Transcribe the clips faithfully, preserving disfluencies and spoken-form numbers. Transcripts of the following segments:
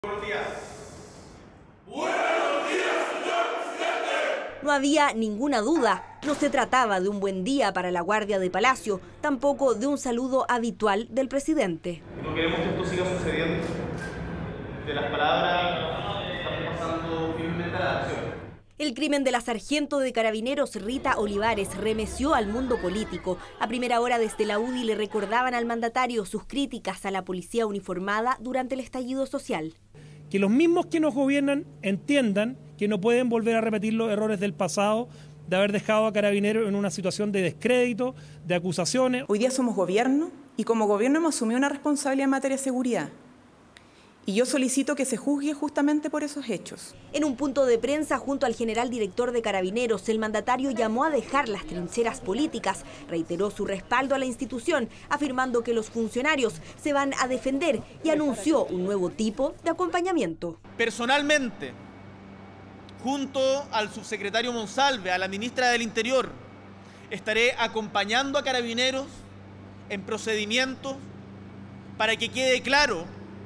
Buenos días. Buenos días, señor presidente. No había ninguna duda, no se trataba de un buen día para la Guardia de Palacio, tampoco de un saludo habitual del presidente. No queremos que esto siga sucediendo. De las palabras estamos pasando firmemente a la acción. El crimen de la sargento de Carabineros Rita Olivares remeció al mundo político. A primera hora desde la U D I le recordaban al mandatario sus críticas a la policía uniformada durante el estallido social. Que los mismos que nos gobiernan entiendan que no pueden volver a repetir los errores del pasado, de haber dejado a Carabineros en una situación de descrédito, de acusaciones. Hoy día somos gobierno y como gobierno hemos asumido una responsabilidad en materia de seguridad. Y yo solicito que se juzgue justamente por esos hechos. En un punto de prensa junto al general director de Carabineros, el mandatario llamó a dejar las trincheras políticas, reiteró su respaldo a la institución, afirmando que los funcionarios se van a defender y anunció un nuevo tipo de acompañamiento. Personalmente, junto al subsecretario Monsalve, a la ministra del Interior, estaré acompañando a Carabineros en procedimientos para que quede claro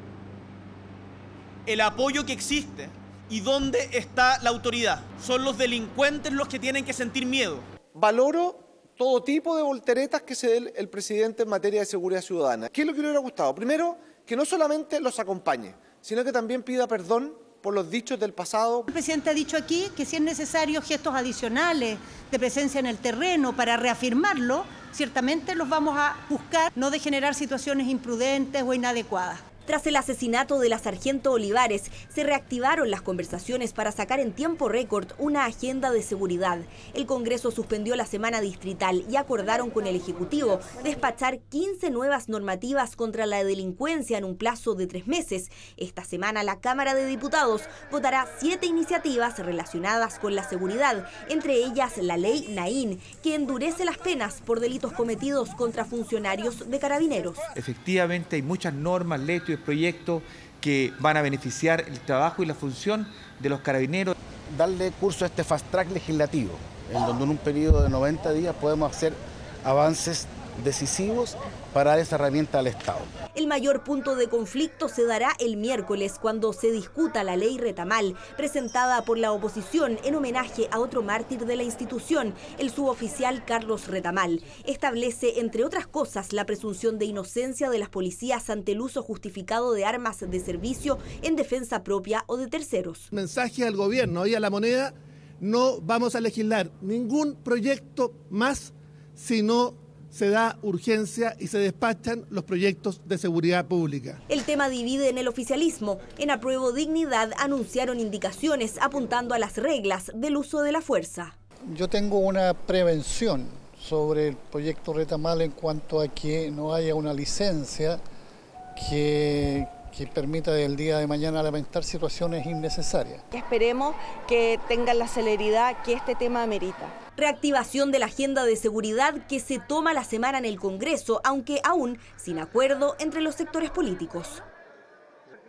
el apoyo que existe y dónde está la autoridad. Son los delincuentes los que tienen que sentir miedo. Valoro todo tipo de volteretas que se dé el, el presidente en materia de seguridad ciudadana. ¿Qué es lo que le hubiera gustado? Primero, que no solamente los acompañe, sino que también pida perdón por los dichos del pasado. El presidente ha dicho aquí que si es necesario gestos adicionales de presencia en el terreno para reafirmarlo, ciertamente los vamos a buscar, no de generar situaciones imprudentes o inadecuadas. Tras el asesinato de la sargento Olivares, se reactivaron las conversaciones para sacar en tiempo récord una agenda de seguridad. El Congreso suspendió la semana distrital y acordaron con el Ejecutivo despachar quince nuevas normativas contra la delincuencia en un plazo de tres meses. Esta semana la Cámara de Diputados votará siete iniciativas relacionadas con la seguridad, entre ellas la ley Naín, que endurece las penas por delitos cometidos contra funcionarios de Carabineros. Efectivamente hay muchas normas, leyes, proyectos que van a beneficiar el trabajo y la función de los carabineros. Darle curso a este fast track legislativo, en donde en un periodo de noventa días podemos hacer avances decisivos para dar esa herramienta al Estado. El mayor punto de conflicto se dará el miércoles cuando se discuta la ley Retamal, presentada por la oposición en homenaje a otro mártir de la institución, el suboficial Carlos Retamal. Establece, entre otras cosas, la presunción de inocencia de las policías ante el uso justificado de armas de servicio en defensa propia o de terceros. Mensaje al gobierno y a la moneda: no vamos a legislar ningún proyecto más si no se da urgencia y se despachan los proyectos de seguridad pública. El tema divide en el oficialismo. En Apruebo Dignidad anunciaron indicaciones apuntando a las reglas del uso de la fuerza. Yo tengo una prevención sobre el proyecto Retamal en cuanto a que no haya una licencia que, que permita del día de mañana lamentar situaciones innecesarias. Esperemos que tengan la celeridad que este tema amerita. Reactivación de la agenda de seguridad que se toma la semana en el Congreso, aunque aún sin acuerdo entre los sectores políticos.